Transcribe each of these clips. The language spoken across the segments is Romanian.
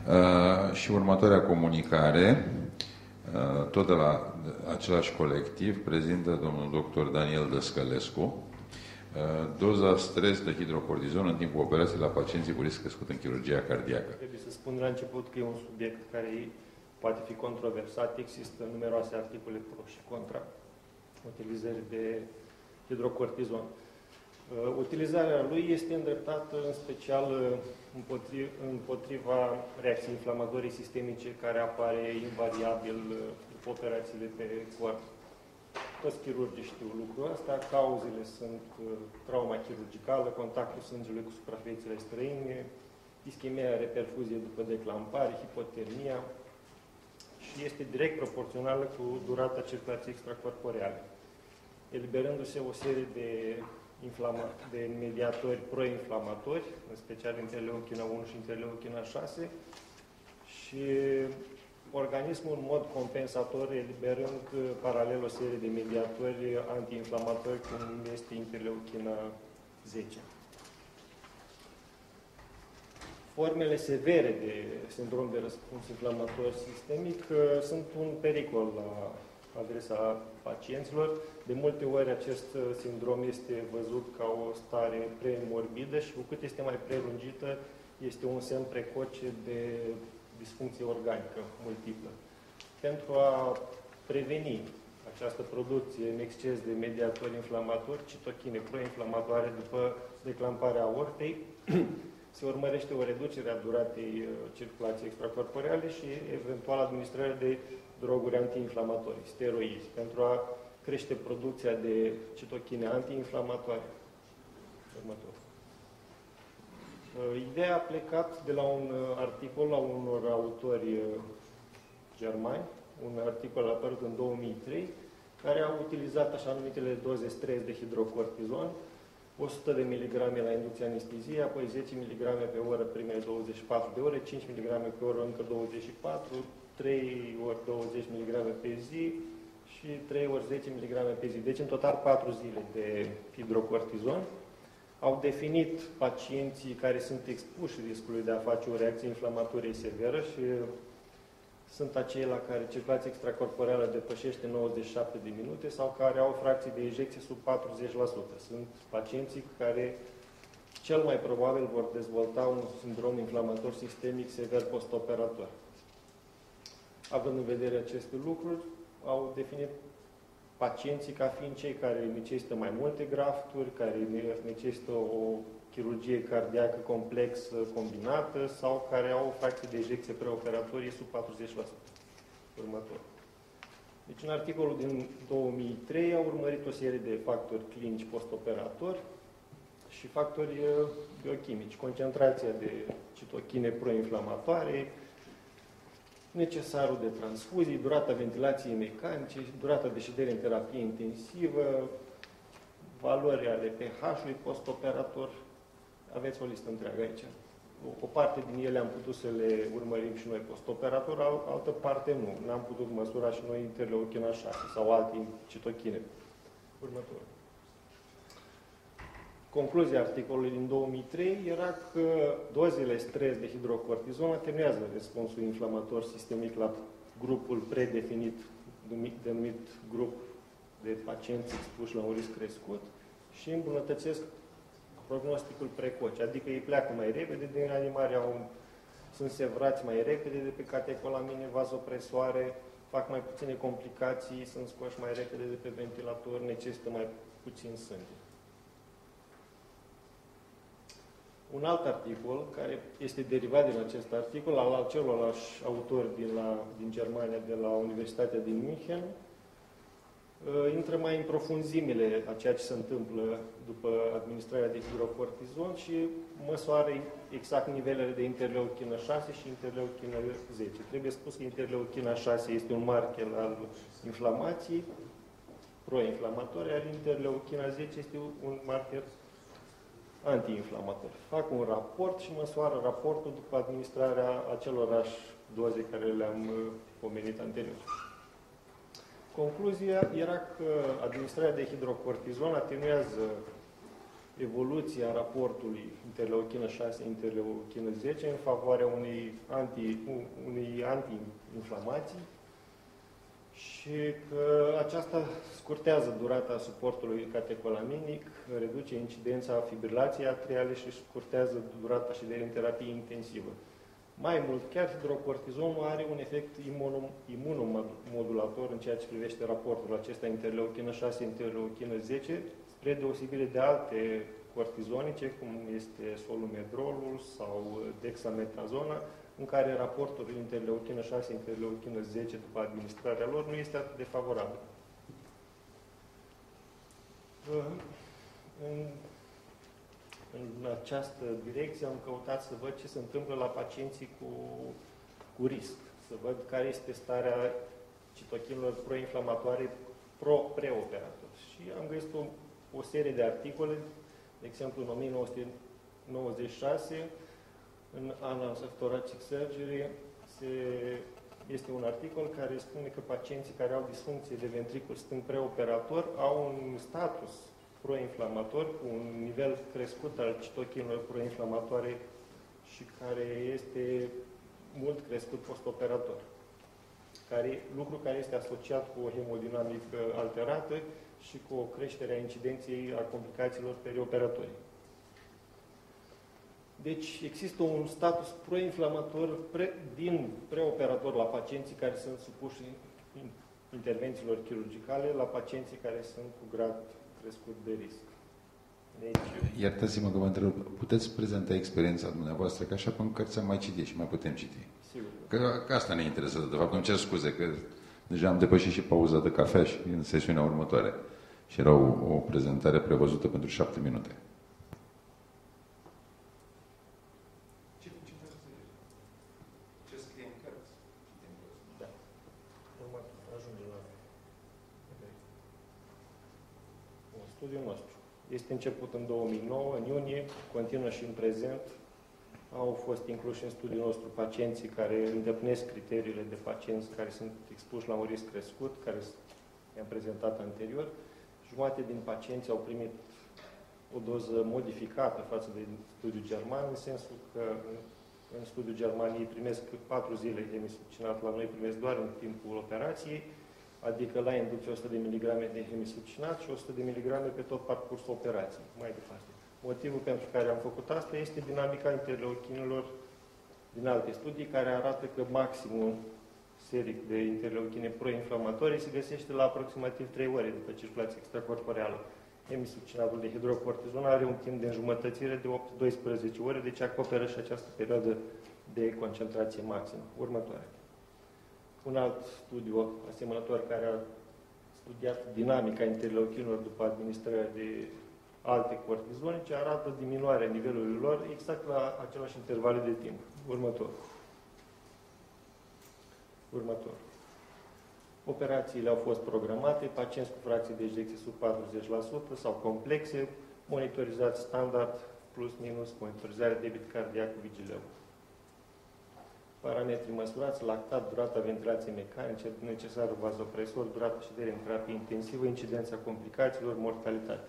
Și următoarea comunicare, tot de la același colectiv, prezintă domnul dr. Daniel Dăscălescu. Doza stres de hidrocortizon în timpul operației la pacienții cu risc crescut în chirurgia cardiacă. Trebuie să spun la început că e un subiect care poate fi controversat. Există numeroase articole pro și contra utilizării de hidrocortizon. Utilizarea lui este îndreptată în special împotriva reacției inflamatorii sistemice care apare invariabil după operațiile pe corp. Toți chirurgii știu lucrul ăsta. Cauzele sunt trauma chirurgicală, contactul sângelui cu suprafețele străine, ischemia, reperfuzie după declampare, hipotermia și este direct proporțională cu durata circulației extracorporeale, eliberându-se o serie de mediatori proinflamatori, în special interleuchina 1 și interleuchina 6, și organismul în mod compensator eliberând paralel o serie de mediatori antiinflamatori, cum este interleuchina 10. Formele severe de sindrom de răspuns inflamator sistemic sunt un pericol la adresa pacienților. De multe ori acest sindrom este văzut ca o stare premorbidă și cu cât este mai prelungită, este un semn precoce de disfuncție organică multiplă. Pentru a preveni această producție în exces de mediatori inflamatori, citochine proinflamatoare după declamparea aortei, se urmărește o reducere a duratei circulației extracorporeale și eventual administrarea de droguri antiinflamatorii, steroizi, pentru a crește producția de citochine antiinflamatoare. Următor. Ideea a plecat de la un articol a unor autori germani, un articol apărut în 2003, care au utilizat așa numitele doze stres de hidrocortizon, 100 de mg la inducție anestezie, apoi 10 mg pe oră primele 24 de ore, 5 mg pe oră încă 24, 3 ori 20 mg pe zi și 3 ori 10 mg pe zi. Deci în total 4 zile de hidrocortizon. Au definit pacienții care sunt expuși riscului de a face o reacție inflamatorie severă și sunt acei la care circulația extracorporeală depășește 97 de minute sau care au fracții de ejecție sub 40%. Sunt pacienții care cel mai probabil vor dezvolta un sindrom inflamator sistemic sever postoperator. Având în vedere aceste lucruri, au definit pacienții ca fiind cei care necesită mai multe grafturi, care necesită o chirurgie cardiacă complexă combinată sau care au o fracție de ejecție preoperatorie sub 40%. Următor. Deci, în articolul din 2003 au urmărit o serie de factori clinici postoperatori și factori biochimici. Concentrația de citochine proinflamatoare, necesarul de transfuzii, durata ventilației mecanice, durata de ședere în terapie intensivă, valori ale pH-ului postoperator. Aveți o listă întreagă aici. O parte din ele am putut să le urmărim și noi postoperator, altă parte nu. N-am putut măsura și noi interleuchina 6 sau alte citochine. Următor. Concluzia articolului din 2003 era că dozele stres de hidrocortizon atenuează răspunsul inflamator sistemic la grupul predefinit, denumit grup de pacienți expuși la un risc crescut și îmbunătățesc prognosticul precoce, adică ei pleacă mai repede din reanimare, sunt sevrați mai repede de pe catecolamine vazopresoare, fac mai puține complicații, sunt scoși mai repede de pe ventilator, necesită mai puțin sânge. Un alt articol, care este derivat din acest articol, al celorlalți autori din Germania, de la Universitatea din München, intră mai în profunzimile a ceea ce se întâmplă după administrarea de hidrocortizon și măsoară exact nivelele de interleuchină 6 și interleuchină 10. Trebuie spus că interleuchină 6 este un marker al inflamației proinflamatorii, iar interleuchină 10 este un marker antiinflamator. Fac un raport și măsoară raportul după administrarea acelorași doze care le-am pomenit anterior. Concluzia era că administrarea de hidrocortizon atenuează evoluția raportului interleuchină 6, interleuchină 10 în favoarea unei anti-inflamații și că aceasta scurtează durata suportului catecolaminic, reduce incidența fibrilației atriale și scurtează durata șederii în terapie intensivă. Mai mult, chiar hidrocortizonul are un efect imunomodulator în ceea ce privește raportul acesta interleuchină 6, interleuchină 10, spre deosebire de alte cortizonice, cum este solumedrolul sau dexametazona, în care raportul interleuchină 6, interleuchină 10 după administrarea lor nu este atât de favorabil. În această direcție am căutat să văd ce se întâmplă la pacienții cu risc, să văd care este starea citochinilor proinflamatoare preoperator. Și am găsit o serie de articole, de exemplu în 1996, în Annals of Thoracic Surgery, este un articol care spune că pacienții care au disfuncție de ventricul stâng preoperator au un status proinflamator cu un nivel crescut al citochinilor proinflamatoare și care este mult crescut postoperator. Lucru care este asociat cu o hemodinamică alterată și cu o creștere a incidenței a complicațiilor perioperatorii. Deci există un status proinflamator din preoperator la pacienții care sunt supuși intervențiilor chirurgicale, la pacienții care sunt cu grad crescut de risc. Deci, iertați-mă că vă întreb, puteți prezenta experiența dumneavoastră, că așa pe cărți am mai citit și mai putem citi. Sigur. Că asta ne interesează, de fapt, îmi cer scuze, că deja am depășit și pauza de cafea și în sesiunea următoare. Și era o prezentare prevăzută pentru 7 minute. Ce scrie în cărți? Da. Ajunge la studiul nostru. Este început în 2009, în iunie, continuă și în prezent. Au fost incluși în studiul nostru pacienții care îndeplinesc criteriile de pacienți care sunt expuși la un risc crescut, care i-am prezentat anterior. Jumătate din pacienți au primit o doză modificată față de studiul german, în sensul că în studiul german ei primesc 4 zile hemisuccinat, la noi primesc doar în timpul operației, adică la inducție 100 de mg de hemisuccinat și 100 de mg pe tot parcursul operației. Mai departe. Motivul pentru care am făcut asta este dinamica interleuchinilor din alte studii, care arată că maximul seric de interleuchine proinflamatorii se găsește la aproximativ 3 ore după circulație extracorporeală. Hemisuccinatul de hidrocortizon are un timp de înjumătățire de 8-12 ore, deci acoperă și această perioadă de concentrație maximă. Următoare. Un alt studiu asemănător care a studiat dinamica interleuchinilor după administrarea de alte cortizonice arată diminuarea nivelului lor exact la același intervale de timp. Următor. Operațiile au fost programate, pacienți cu fracții de ejecție sub 40% sau complexe, monitorizați standard, plus minus, monitorizare debit cardiac cu vigileu. Parametrii măsurați: lactat, durata ventilației mecanice, necesarul vazopresor, durata șederii în terapie intensivă, incidența complicațiilor, mortalitate.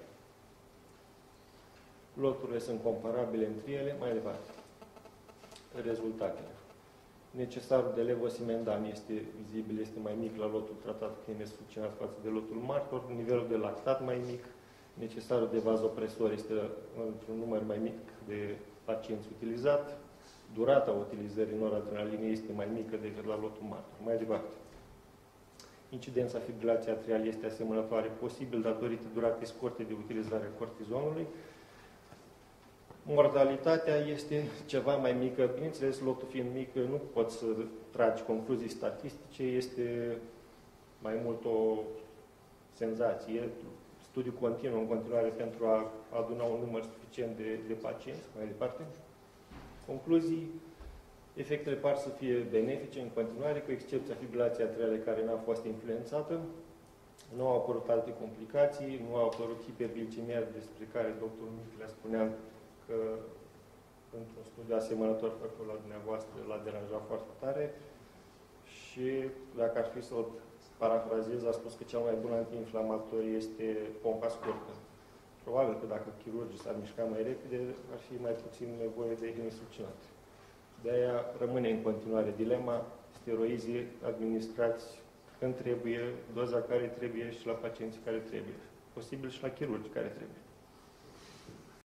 Loturile sunt comparabile între ele, mai departe. Rezultatele. Necesarul de levosimendam este vizibil, este mai mic la lotul tratat cu hemisuccinat față de lotul martor, nivelul de lactat mai mic, necesarul de vazopresor este într-un număr mai mic de pacienți utilizat, durata utilizării noradrenalinei este mai mică decât la lotul martor. Mai departe. Incidența fibrilației atriale este asemănătoare, posibil datorită duratei scurte de utilizare a cortizonului. Mortalitatea este ceva mai mică. Bineînțeles, lotul fiind mic, nu poți să tragi concluzii statistice, este mai mult o senzație. Studiul continuă în continuare pentru a aduna un număr suficient de pacienți. Mai departe. Concluzii. Efectele par să fie benefice în continuare, cu excepția fibrilației atriale care n-a fost influențată. Nu au apărut alte complicații, nu au apărut hiperglicemia despre care doctorul Miclea spunea că într-un studiu asemănător făcut la dumneavoastră l-a deranjat foarte tare și, dacă ar fi să o parafrazez, a spus că cel mai bun antiinflamator este pompa scurtă. Probabil că dacă chirurgii s-ar mișca mai repede, ar fi mai puțin nevoie de insuccinat. De-aia rămâne în continuare dilema, steroizii administrați când trebuie, doza care trebuie și la pacienții care trebuie. Posibil și la chirurgi care trebuie.